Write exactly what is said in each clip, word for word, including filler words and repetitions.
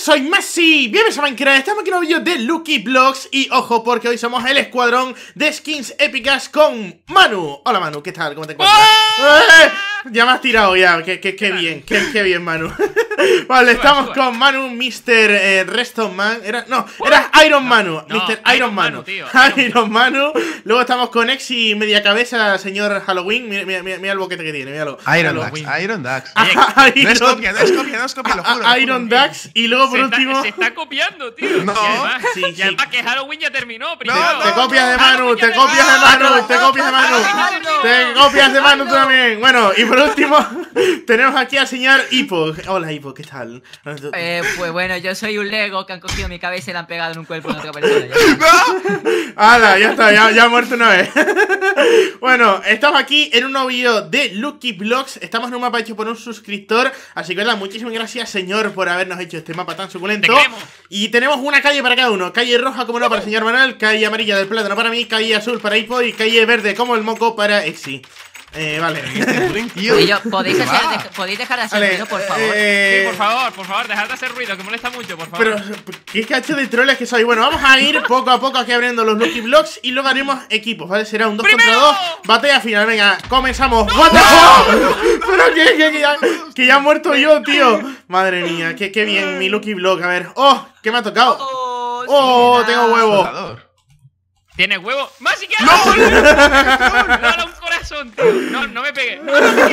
soy Masi, bienvenidos a Minecraft, estamos aquí en un vídeo de Lucky Blogs. Y ojo, porque hoy somos el escuadrón de skins épicas con Manu. Hola Manu, ¿qué tal? ¿Cómo te encuentras? ¡Eh! Ya me has tirado ya, qué, qué, qué bien, qué, qué bien Manu. Vale, estamos con Manu, mister Eh, Reston Man. Era, no, era Iron Manu, no, mister Iron, Iron Manu, Manu tío, Iron, Iron Manu. Luego estamos con Exi media cabeza, señor Halloween. Mira, mira, mira, mira el boquete que tiene, míralo. Iron Dax, Iron Dax. Iron, no es copia, no es copia, no es copia, lo juro. Iron Dax. Y luego por se último está, se está copiando, tío. No, y además, sí, y además sí. que Halloween ya terminó primero. No, no, te copias de no, Manu, te copias de Manu, te copias de Manu, te copias de Manu también. Bueno, y por último tenemos aquí al señor Hippo. Hola Hippo, ¿qué tal? Eh, pues bueno, yo soy un Lego que han cogido mi cabeza y la han pegado en un cuerpo de otra persona. ¡Hala! Ya está, ya, ya ha muerto una vez. Bueno, estamos aquí en un nuevo vídeo de Lucky Blogs. Estamos en un mapa hecho por un suscriptor. Así que, verdad, muchísimas gracias, señor, por habernos hecho este mapa tan suculento. Y tenemos una calle para cada uno. Calle roja, como no, para el señor Manuel. Calle amarilla del plátano para mí. Calle azul para Hippo. Y calle verde, como el moco, para Exi. Eh, vale. Y yo, ¿podéis, hacer, de, ¿Podéis dejar de hacer vale, ruido, por favor? Eh... Sí, por favor, por favor, dejad de hacer ruido, que molesta mucho, por favor. Pero, ¿qué cacho de troles que soy? Bueno, vamos a ir poco a poco aquí abriendo los Lucky Blocks y luego haremos equipos, ¿vale? Será un dos contra dos, batalla final, venga, comenzamos. ¡No! ¡What the fuck! Pero que, que, que, ya, que ya he muerto yo, tío. Madre mía, qué, qué bien, mi Lucky Block, a ver. ¡Oh! ¿Qué me ha tocado? ¡Oh! oh tengo huevo. ¿Tienes huevo? ¡Más si quieres! ¡No! ¡No, no, un corazón, tío! No, no me pegues. No, no,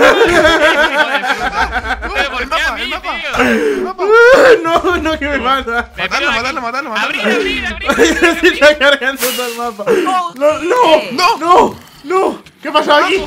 no, no, que me mata. Matadlo, matadlo, matadlo, matadlo. Abrir, abrir, abrir. Se está cargando todo el mapa. No, no, no, no, no. ¿Qué pasa aquí?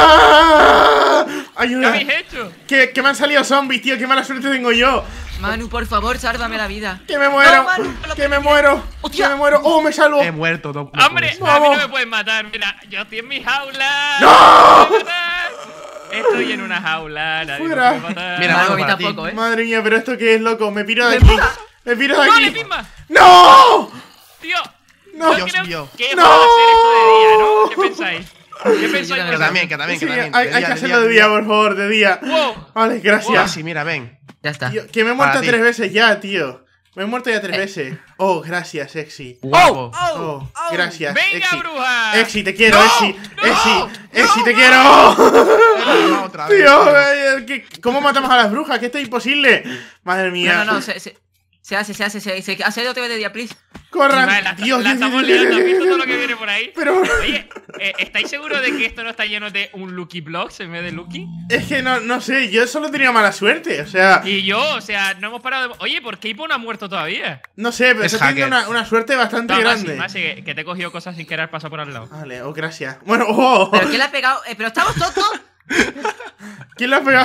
¡Ah! Ayuda. ¿Qué habéis hecho? Que, que me han salido zombies, tío. Qué mala suerte tengo yo. Manu, por favor, sálvame la vida. Que me muero, no, Manu, que me muero, que me muero. Oh, me salvo. He muerto, no, no Hombre, no. a mí no me pueden matar. Mira, yo estoy en mi jaula. ¡No! Estoy en una jaula. Nadie Fuera. me puede matar. Mira, Manu, a mí tampoco, ¿eh? Madre mía, pero esto qué es, loco. Me piro de aquí. Me piro de ¡No, aquí. le misma! ¡No! Tío, no. yo Dios creo mío. que no. vamos a hacer esto de día, ¿no? ¿Qué pensáis? ¿Qué pensáis? Que también, que también, Sí, que también. hay, hay que hacerlo de día, por favor, de día. Wow. Vale, gracias. Wow. Sí, mira, ven. Ya está. Tío, que me he muerto Para tres ti. veces ya, tío. Me he muerto ya tres Eh. veces. Oh, gracias, Exi. Guapo. Oh, gracias, ¡Venga, Exi. bruja! Exi, te quiero, ¡No! Exi. ¡No! Exi, Exi, ¡No! te quiero. No, otra vez, Tío, tío. eh, ¿qué- ¿cómo matamos a las brujas? Que esto es imposible. Madre mía. No, no, no, se, se, se hace, se hace, se, se hace otra vez de día, please. Corran. Vale, la, Dios, la Dios, estamos Dios, liando. ¿Has Dios, visto todo Dios, lo que viene por ahí? Pero Oye, eh, ¿estáis seguros de que esto no está lleno de un Lucky Blocks en vez de Lucky? es que no, no sé, yo solo tenía mala suerte. O sea, Y yo, o sea, no hemos parado de... Oye, ¿por qué Hippo no ha muerto todavía? no sé, pero Es estoy teniendo hacker. una, una suerte bastante No, grande. Masi, Masi, que, que te he cogido cosas sin querer pasar por al lado. Vale, oh, gracias. Bueno, oh. ¿Pero quién le ha pegado? Eh, ¿Pero estamos tontos? ¿Quién le ha pegado?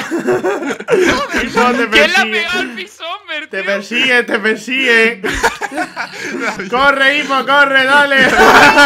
No, te ¿Quién le ha persigue. pegado al Pisomber, Te tío? persigue, te persigue. Corre, Hippo, corre, dale. ¡Eh,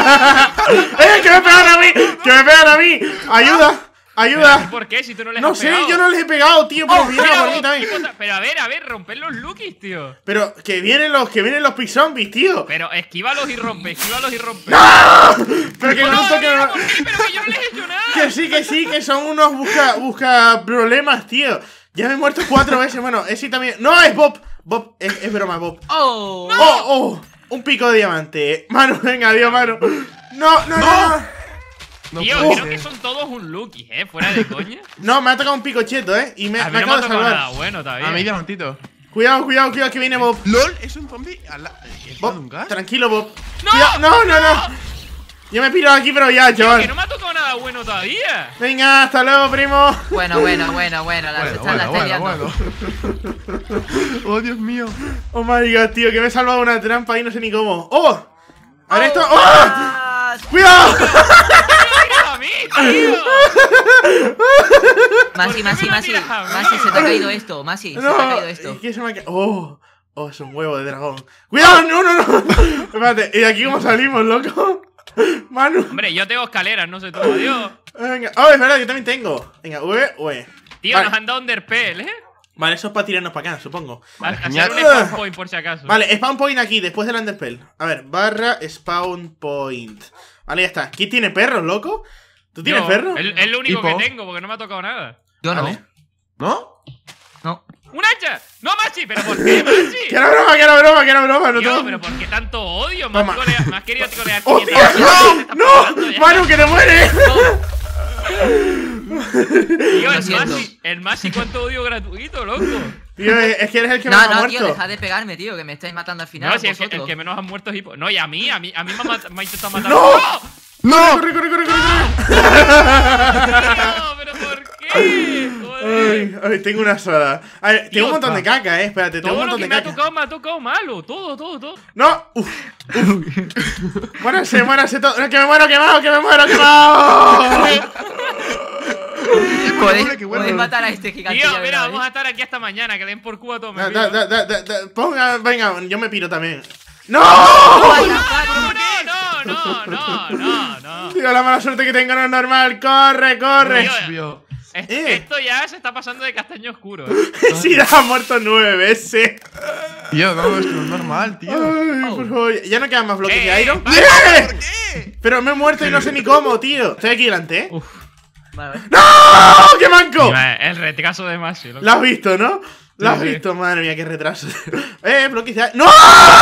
que me pegan a mí! ¡Que me pegan a mí! ¡Ayuda! ¡Ayuda! ¿Por qué? Si tú no les No has sé, pegado. yo no les he pegado, tío, pero Oh, vienen mira, por mí vos, también. Hippo ta- Pero a ver, a ver, romper los Luckies, tío. Pero que vienen los, que vienen los pizombies, tío. Pero esquívalos y rompe, esquívalos y rompe. ¡No! Pero que No, no no, toquen. no, ¿por qué? Pero que yo no les he hecho nada. Que sí, que sí, que son unos busca, busca problemas, tío. Ya me he muerto cuatro veces. Bueno, ese también. No, es Bob. Bob, es, es broma, Bob. ¡Oh! ¡Oh, oh! Un pico de diamante. Manu, venga, adiós, Manu. No, no, no. No, No Tío, puede creo ser. que son todos un Lucky, ¿eh? Fuera de coña. no me ha tocado un pico cheto, eh. Y me, A me mí no me acabo ha de tocado salvar. nada bueno todavía. A mí, diamantito. Cuidado, cuidado, cuidado, que viene Bob. LOL, es un zombie. al la- ¿Es Bob, un gas? tranquilo, Bob. ¡No! Cuidado- no, no, no. Yo me he pirado aquí, pero ya, Tío, chaval. que no me ha tocado nada bueno todavía. Venga, hasta luego, primo. Bueno, bueno, bueno, bueno, la, Bueno, está- la bueno, está bueno, liando. bueno. Oh, Dios mío. Oh my god, tío, que me he salvado una trampa y no sé ni cómo. ¡Oh! A ver esto. ¡Oh! Ah, ¡Cuidado! ¡Mira a mí, tío! Masi, Masi, me Masi, tiras a mí? Masi, se te ha caído esto, Masi, se te ha caído esto. ¿Qué se me ha ca- ¡Oh! ¡Oh, es un huevo de dragón! ¡Cuidado! ¡No, no, no! Espérate, ¿y de aquí cómo salimos, loco? Manu. Hombre, yo tengo escaleras, no sé tú, adiós. Venga. Oh, es verdad, yo también tengo. Venga, V, V. Tío, Vale. nos han dado Underpell, ¿eh? Vale, eso es para tirarnos para acá, supongo. A- hacer genial. un spawn point por si acaso. Vale, spawn point aquí, después del Underpell. A ver, barra spawn point. Vale, ya está. ¿Quién tiene perros, loco? ¿Tú tienes Yo, perros? Es es lo único Tipo. que tengo, porque no me ha tocado nada. Yo no. Vale. ¿No? No. ¡Un hacha! ¡No, Machi! ¿Pero por qué, Machi? Que era broma, que era broma, que era broma. No Tío, tengo... pero ¿por qué tanto odio? Me has, Toma. colea- me has querido colear ¡Hostia! quinientas veces, te ¡No! estás pasando ¡No! ya. ¡Manu, que te mueres! Tío, Lo el siento. Masi, el Masi, ¿cuánto odio gratuito, loco? Tío, es que eres el que No, más ha no, muerto. tío, dejad de pegarme, tío, que me estáis matando al final. No, si el que, el vosotros. que menos han muerto es Hippo. No, y a mí, a mí, a mí me ha, mat- me ha intentado matar. ¡No! ¡No! ¡Corre, corre, corre, corre! corre! ¡No! ¿Pero por qué? Joder. Ay, ay, tengo una soda. A ver, tengo Tío, un montón va. de caca, eh. Espérate, tengo un Todo lo montón que de me ha caca. tocado me ha tocado malo. Todo, todo, todo. ¡No! ¡Uf! uf. ¡Muérase, muérase todo! ¡No, que me muero quemado, que me muero quemado! Podéis, Hombre, qué bueno. podéis matar a este gigante. Tío, ya mira, verás, vamos a ¿eh? estar aquí hasta mañana. Que le den por culo a todo. me Da, pido. da, da, da, da, ponga, venga, yo me piro también. ¡No! ¡Oh, No, no, no, no, no, no. Tío, la mala suerte que tengo no es normal. ¡Corre, corre! Tío, Mío. es- Eh. Esto ya se está pasando de castaño oscuro. ¿eh? Sí, ha muerto nueve veces. Tío, no, esto no es normal, tío. Ay, por favor. Ya no quedan más bloques Eh, de Iron. vale. ¡Eh! ¿Por qué? Pero me he muerto y no sé ni cómo, tío. Estoy aquí delante, ¿eh? Uf. Vale, vale. ¡No! ¡Qué manco! Mira, El retraso de Masi. loco. Lo has visto, ¿no? Lo has Sí, sí. visto, madre mía, qué retraso. Eh, bloques de ¡No!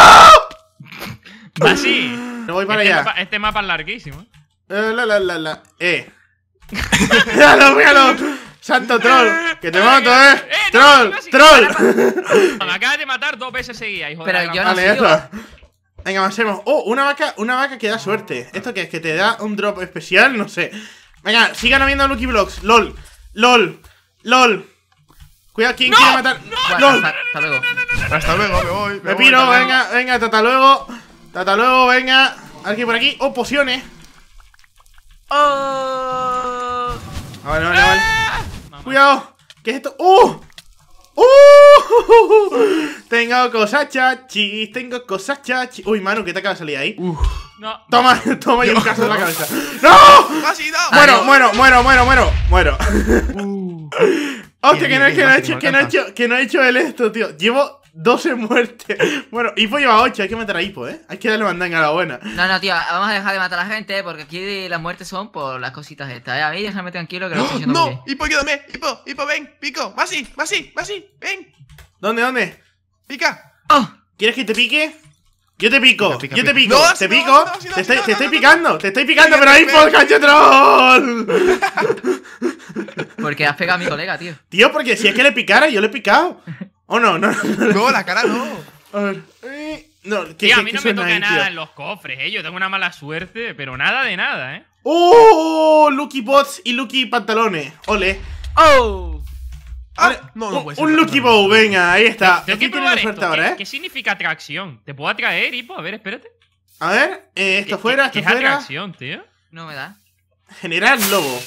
Masi. Me voy para este allá. Mapa, este mapa es larguísimo. Eh, la, la, la, la. Eh. ¡Míralo, míralo! ¡Santo troll! ¡Que te mato, eh! Eh, no, ¡Troll! Masi, ¡Troll! Me acabas de matar dos veces seguidas, hijo Pero de la yo gran- no Vale, ya sigo. está. Venga, avancemos. Oh, una vaca, una vaca que da suerte. ¿Esto qué es? ¿Que te da un drop especial? No sé. Venga, sigan habiendo Lucky Blocks. LOL. LOL. LOL. Cuidado, ¿quién ¡No! quiere matar? Bueno, ¡LOL! hasta, hasta luego. Hasta luego, me voy. Me voy, piro, hasta luego. venga, venga, tata luego. Tata luego, venga. Aquí por aquí. Oh, pociones. ¡Oh! Ah, vale, vale, vale. Mamá. Cuidado. ¿Qué es esto? ¡Uh! ¡Uh! Tengo cosas chachis, tengo cosas chachis. Uy, Manu, ¿qué te acaba de salir ahí? Uf. No. Toma, toma y un caso en la cabeza. ¡No! ¡Casi no! Muero, muero, muero, muero, muero, muero. Uh. Hostia, Bien, que no, bien, que no he bien, hecho, Masi, que no he hecho, que no he hecho el esto, tío. Llevo doce muertes. Bueno, Hipo lleva ocho, hay que matar a Hipo, eh. Hay que darle mandanga a la buena. No, no, tío, vamos a dejar de matar a la gente porque aquí las muertes son por las cositas estas. ¿eh? A mí déjame tranquilo que lo estoy haciendo muy ¡No! Hipo, ayúdame. Hipo, Hipo, ven. Pico. Masi, Masi, Masi. Ven. ¿Dónde, dónde? Pica. bien. ¡Oh! ¿Quieres que te pique? Yo te pico, Pica, pica, yo te pica. pico, No, te si no, pico, si no, si no, te si estoy, no, te no, estoy no, picando, te estoy picando, Venga, pero ven, Hipo, cacho troll. Porque has pegado a mi colega, tío. Tío, porque si es que le picara, yo le he picado. ¿O no? No, no, no. No, la cara no. A ver. eh, No, ¿qué, Tío, a qué- mí qué no me suena toca ahí, nada tío? en los cofres, eh. Yo tengo una mala suerte, pero nada de nada, eh. ¡Oh! Lucky Bots y Lucky Pantalones. Ole. ¡Oh! Ah, Vale, no, no un, puede ser. un Lucky Bow, venga, ahí está. Tengo que Aquí tienes probar la suerte esto. ahora, ¿Qué, ¿eh? ¿Qué significa atracción? ¿Te puedo atraer, Hipo? A ver, espérate. A ver, eh, esto ¿Qué- fuera, qué- esto qué es fuera. atracción, tío? No me da. Generar lobo.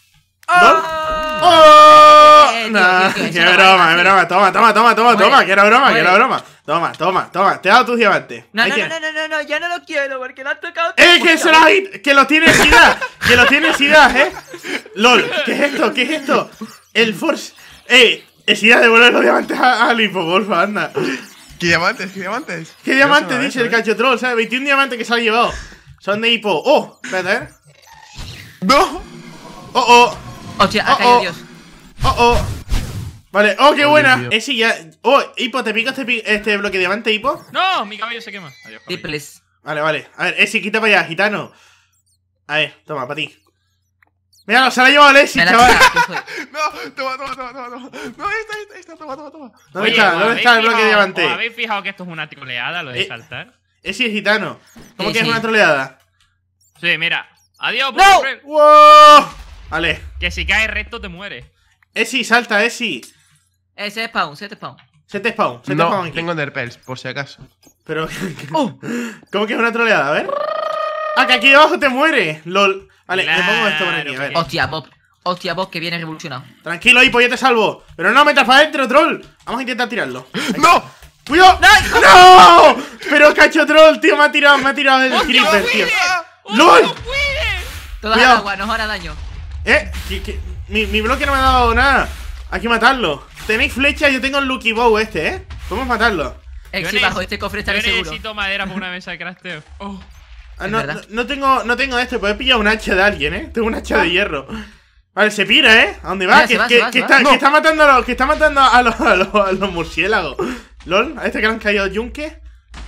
¡Oh! ¡Oh! Eh, tío, Nah, tío, tío, eso qué no broma, vale, es sí. broma. Toma, toma, toma, toma, Muere, toma. Que era broma, que muere. era broma. Toma, toma, toma. Te he dado tus diamantes. No, Ahí no, no, tienes. no, no, no, no, ya no lo quiero porque lo han tocado. ¡Eh, que se la hit! ¡Que lo tiene Sidas! ¡Que lo tiene Sidas, eh! ¡Lol! ¿Qué es esto? ¿Qué es esto? El Force. ¡Eh! Sidas, devuelve los diamantes a, a Lipo, porfa, anda. ¿Qué diamantes? ¿Qué diamantes? ¿Qué diamante Yo sé dice eso, el cachotrol? ¿Sabes? veintiún diamantes que se ha llevado. Son de Hipo. ¡Oh! Espérate, a ver. ¡No! ¡Oh, oh! Hostia, ha Oh, caído oh. Dios. ¡Oh, oh! Vale, ¡oh, qué Oh, buena! Dios mío. Eh, sí, ya. ¡Oh, Hipo, te pico este, pi- este bloque de diamante, Hipo! No, mi cabello se quema. Adiós, cabello. Triples. Vale, vale. A ver, Esi, quita para allá, gitano. A ver, toma, para ti. Mira, se la ha llevado el Esi, Me la chaval. tira, ¿qué fue? No, toma, toma, toma, toma, toma. No, esta, esta, esta, toma, toma, toma. ¿Dónde Oye, está? ¿os ¿Dónde habéis está el bloque de fijado- diamante? ¿Os habéis fijado que esto es una troleada, lo de Eh. saltar? Esi es gitano. ¿Cómo Sí, que es sí. una troleada? Sí, mira. Adiós, ¡No! puto friend. ¡Wow! Vale. Que si caes recto te mueres. Esi, salta, Esi. Eh, set spawn, set spawn. Set spawn, set spawn No, aquí. tengo Nerpels, por si acaso. Pero, ¡Oh! ¿cómo que es una troleada? A ver. Ah, que aquí debajo te muere. LOL. Vale, le pongo esto por aquí, a ver. Claro, Hostia, Bob. Hostia, Bob, que viene revolucionado. Tranquilo, Hipo, yo te salvo. Pero no metas para adentro, troll. Vamos a intentar tirarlo. ¡No! ¡Cuidado! ¡No! Pero cacho troll, tío, me ha tirado, me ha tirado el ¡Hostia, creeper, no tío. puede! ¡Hostia, ¡Lol! no puede! Todas al Cuidado. agua, nos hará daño. Eh, que, que- mi, mi bloque no me ha dado nada. Hay que matarlo. Tenéis flecha, yo tengo el Lucky Bow este, ¿eh? Podemos matarlo. Eh, Yo sí, neces- bajo este cofre estaré Yo seguro. necesito madera para una mesa de crafteo. Oh. Ah, Es no, verdad. no, no tengo, no tengo este, pues he pillado un hacha de alguien, ¿eh? Tengo un hacha de hierro. Vale, se pira, ¿eh? ¿A dónde va? Mira, que, se va, que- se va, que se está, va. que está matando a los, que está matando a los, a los, a los murciélagos. ¿Lol? ¿A este que le han caído yunque?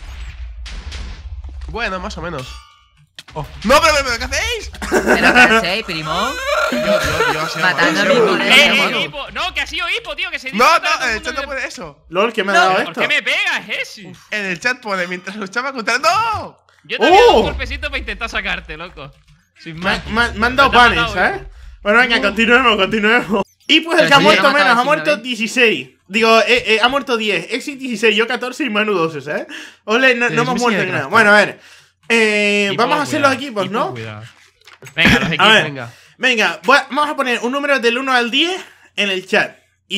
Bueno, más o menos. Oh. ¡No, pero, pero, ¿qué hacéis? Pero que hacéis, primo. Yo, yo, yo, así Matando hago, a mi así hago. colega. ¡Eh, Mono. eh, Hipo! No, que ha sido Hipo, tío, que se No, dice que todo no, el el mundo chat no le- puede eso. ¿Lol? ¿Qué me ha No, dado ¿Por esto? qué me pegas, Jessie? En el chat pone mientras luchaba contra. ¡No! Yo te había dado ¡Oh! un golpecito para intentar sacarte, loco. Sin Me, más. me- me han dado Me te ha panes, matado, ¿sabes? Hipo. Bueno, venga, continuemos, continuemos. Y pues el Pero que ha si muerto ya ha matado menos, ha a muerto Sigma, ¿eh? dieciséis. Digo, eh, eh, ha muerto diez. Exit dieciséis, yo catorce y Manu doce, ¿sabes? Ole, no, no Tienes hemos misión muerto de ni nada. craft. Bueno, a ver. Eh, Hipo, vamos a hacer los cuidado, equipos, Hipo, ¿no? cuidado. Venga, los equipos. A ver. Venga. Venga, voy a- vamos a poner un número del uno al diez en el chat.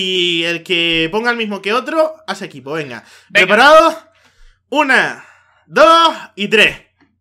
Y el que ponga el mismo que otro, hace equipo. Venga. Venga. ¿Preparados? Una, dos y tres.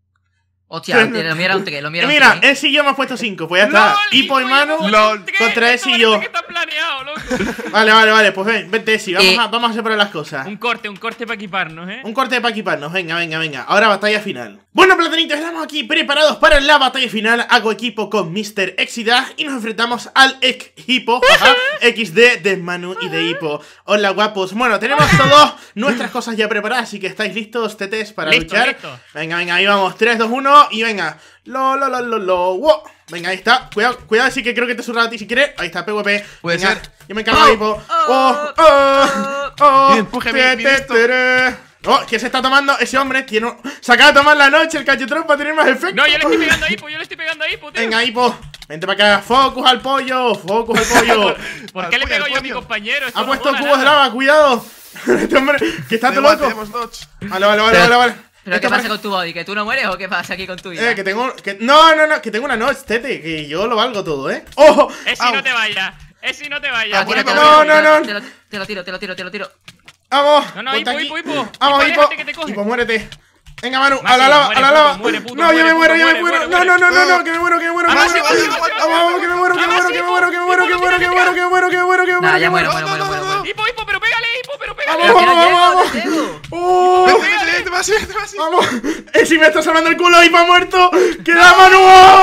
Hostia, te lo mira un tres, lo Y mira un mira, tres. ese y yo hemos puesto cinco. Pues ya está. ¡Lol, Hipo y Manu. llevo LOL, tres! contra Esto ese y parece yo. que está planeado, loco. Vale, vale, vale. Pues ven, vente, Esi. Vamos, Eh. a, vamos a separar las cosas. Un corte, un corte para equiparnos, ¿eh? Un corte para equiparnos, venga, venga, venga. Ahora batalla final. Bueno, platanitos, estamos aquí preparados para la batalla final. Hago equipo con mister Exida y nos enfrentamos al equipo jaja, equis de de Manu y de Hipo. Hola, guapos. Bueno, tenemos todas nuestras cosas ya preparadas, así que estáis listos, tetes, para Listo, luchar. listo. Venga, venga, ahí vamos. tres, dos, uno y venga. Lo, lo, lo, lo, lo. Wow. Venga, ahí está. Cuidado, cuidado, sí que creo que te he surrado a ti si quieres. Ahí está, P V P. Puede Venga, ser. yo me encargo de Hipo. Oh, oh, oh, oh. Bien, empuje, bien, bien esto. Tere. Oh, ¿qué se está tomando? Ese hombre tiene un... Se acaba de tomar la noche el cachetrón para tener más efecto. No, yo le estoy pegando a Hipo, yo le estoy pegando a Hipo, tío. Venga, Hipo, vente para acá. Focus al pollo, focus al pollo. ¿Por qué le Al pego pollo, yo a al mi pollo. compañero? Esto Ha no puesto mola cubos de nada. lava, cuidado. Este hombre, que está Da todo igual, loco. tenemos dodge. Vale, vale, vale, Pero- vale, vale. ¿Pero Esto qué pasa para- con tu body? ¿Que tú no mueres o qué pasa aquí con tu vida? Eh, que tengo... Que... No, no, no, que tengo una noche, tete. Que yo lo valgo todo, ¿eh? ¡Ojo! Esi, Au. no te vayas. Esi, no te Te vayas. lo tiro, te No, lo tiro, no, te lo- no. Te lo, te lo tiro, te lo tiro, te lo tiro. ¡Vamos! No, no, ponte Hipo, aquí. Hipo, Hipo. ¡Vamos, Hipo, Hipo! déjate que te coge. Hipo, muérete. Venga, Manu, a Masi, la lava, muere, a la puto, lava. muere, puto, No, yo me muere, muero, puto, yo me muere, muero. muere, No, no, no, no, muere. no, que me muero, que me muero, que Ah, me Masi, muero. Masi, Masi, Masi, Vamos, que me muero, que me Masi, muero, que me muero, que me muero, que me muero, que me muero, que me muero, que me muero, que me muero, Nah, que ya me muero, muero. muero, muero, muero, muero. Hipo, Hipo, pero pégale, Hipo, pero pégale. Vamos, Pero que no vamos, llego, vamos. no llego. ¡Oh! Vente, vente, vente, más, vente, más. ¡Vamos! ¡Esi me está salvando el culo! ¡Hipo ha muerto! ¡Queda Manu!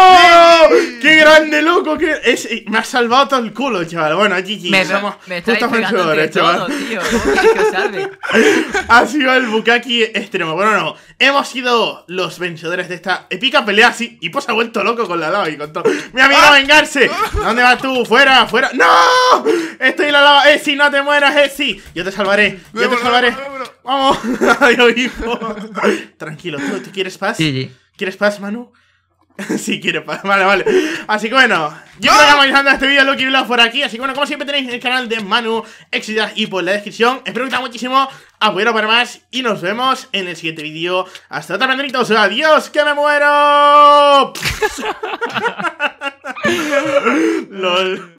¡Oh! ¡Qué grande, loco! ¡Qué... Esi, me ha salvado todo el culo, chaval. Bueno, G G. Me, Somos me estáis justos pegando entre vencedores, chaval. todos, tío. ¿Cómo quieres que os salve? Ha sido el Bukaki extremo. Bueno, no. Hemos sido los vencedores de esta épica pelea. Sí, y pues se ha vuelto loco con la lava y con todo. ¡Mi amigo a vengarse! ¿Dónde vas tú? ¡Fuera! ¡Fuera! ¡No! Estoy en la lava. ¡Esi, no te mueras, Esi! Yo te salvaré. Yo te Vámonos, salvaré. vámonos, ¡Vamos! Adiós, hijo. Tranquilo. ¿Tú, ¿tú quieres paz? Sí, sí. ¿Quieres paz, Manu? Sí, quiere paz. Vale, vale. Así que bueno, yo creo que vamos dejando este vídeo Lucky Vlog por aquí. Así que bueno, como siempre tenéis el canal de Manu, Exida y por la descripción. Espero que os guste muchísimo. Apoyaros para más. Y nos vemos en el siguiente vídeo. Hasta otra, pendritos. Adiós, que me muero. LOL.